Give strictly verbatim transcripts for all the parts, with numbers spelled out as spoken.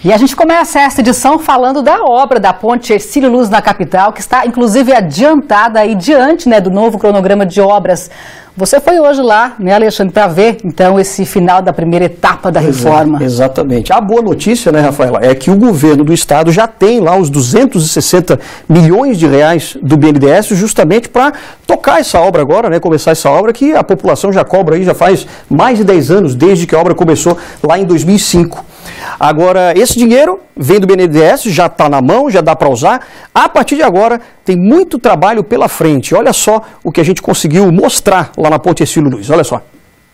E a gente começa essa edição falando da obra da ponte Hercílio Luz na capital, que está inclusive adiantada aí diante, né, do novo cronograma de obras. Você foi hoje lá, né, Alexandre, para ver, então, esse final da primeira etapa da reforma. É, exatamente. A boa notícia, né, Rafaela, é que o governo do estado já tem lá os duzentos e sessenta milhões de reais do B N D E S justamente para tocar essa obra agora, né, começar essa obra que a população já cobra aí, já faz mais de dez anos, desde que a obra começou lá em dois mil e cinco. Agora, esse dinheiro vem do B N D E S, já está na mão, já dá para usar. A partir de agora, tem muito trabalho pela frente. Olha só o que a gente conseguiu mostrar lá na ponte Hercílio Luz. Olha só.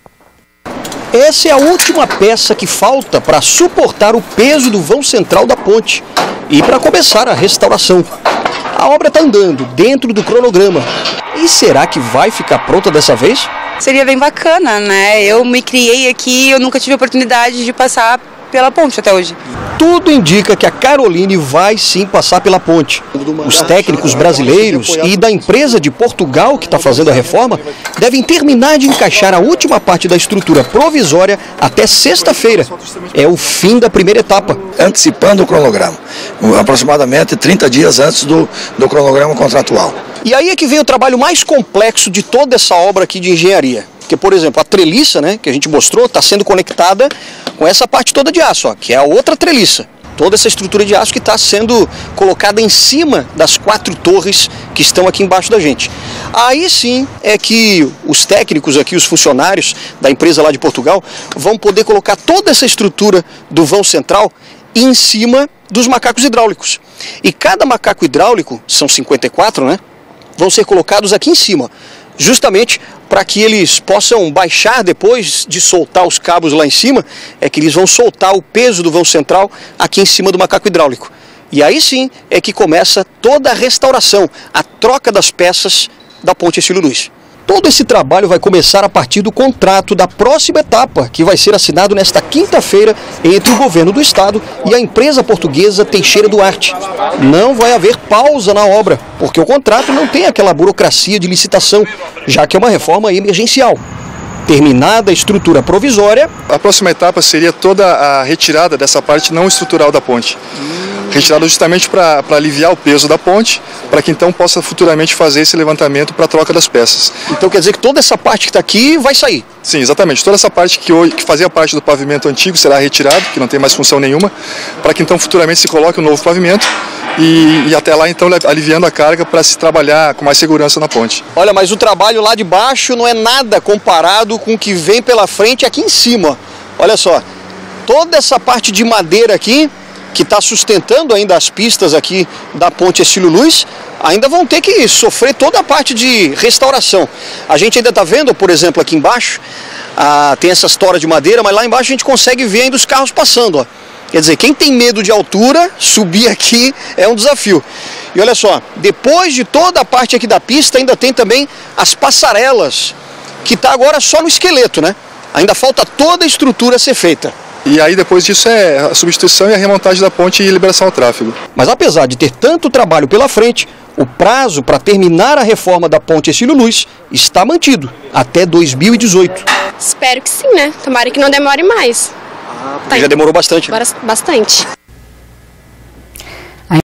Essa é a última peça que falta para suportar o peso do vão central da ponte e para começar a restauração. A obra está andando dentro do cronograma. E será que vai ficar pronta dessa vez? Seria bem bacana, né? Eu me criei aqui, eu nunca tive a oportunidade de passar pela ponte até hoje. Tudo indica que a Caroline vai sim passar pela ponte. Os técnicos brasileiros e da empresa de Portugal que está fazendo a reforma devem terminar de encaixar a última parte da estrutura provisória até sexta-feira. É o fim da primeira etapa. Antecipando o cronograma, aproximadamente trinta dias antes do, do cronograma contratual. E aí é que vem o trabalho mais complexo de toda essa obra aqui de engenharia. Porque, por exemplo, a treliça, né, que a gente mostrou, está sendo conectada com essa parte toda de aço, ó, que é a outra treliça. Toda essa estrutura de aço que está sendo colocada em cima das quatro torres que estão aqui embaixo da gente. Aí sim é que os técnicos aqui, os funcionários da empresa lá de Portugal, vão poder colocar toda essa estrutura do vão central em cima dos macacos hidráulicos. E cada macaco hidráulico, são cinquenta e quatro, né, vão ser colocados aqui em cima, justamente para que eles possam baixar depois de soltar os cabos lá em cima, é que eles vão soltar o peso do vão central aqui em cima do macaco hidráulico. E aí sim é que começa toda a restauração, a troca das peças da ponte Hercílio Luz. Todo esse trabalho vai começar a partir do contrato da próxima etapa, que vai ser assinado nesta quinta-feira entre o governo do estado e a empresa portuguesa Teixeira Duarte. Não vai haver pausa na obra, porque o contrato não tem aquela burocracia de licitação, já que é uma reforma emergencial. Terminada a estrutura provisória, a próxima etapa seria toda a retirada dessa parte não estrutural da ponte. Retirada justamente para aliviar o peso da ponte, para que então possa futuramente fazer esse levantamento para a troca das peças. Então quer dizer que toda essa parte que está aqui vai sair? Sim, exatamente. Toda essa parte que, hoje, que fazia parte do pavimento antigo será retirada, que não tem mais função nenhuma, para que então futuramente se coloque um novo pavimento e, e até lá então aliviando a carga para se trabalhar com mais segurança na ponte. Olha, mas o trabalho lá de baixo não é nada comparado com o que vem pela frente aqui em cima. Olha só, toda essa parte de madeira aqui, que está sustentando ainda as pistas aqui da ponte Hercílio Luz, ainda vão ter que sofrer toda a parte de restauração. A gente ainda está vendo, por exemplo, aqui embaixo, ah, tem essas toras de madeira, mas lá embaixo a gente consegue ver ainda os carros passando, ó. Quer dizer, quem tem medo de altura, subir aqui é um desafio. E olha só, depois de toda a parte aqui da pista, ainda tem também as passarelas, que está agora só no esqueleto, né? Ainda falta toda a estrutura a ser feita. E aí depois disso é a substituição e a remontagem da ponte e liberação ao tráfego. Mas apesar de ter tanto trabalho pela frente, o prazo para terminar a reforma da ponte Hercílio Luz está mantido até dois mil e dezoito. Espero que sim, né? Tomara que não demore mais. Ah, porque tá, já demorou bastante. Né? Bastante.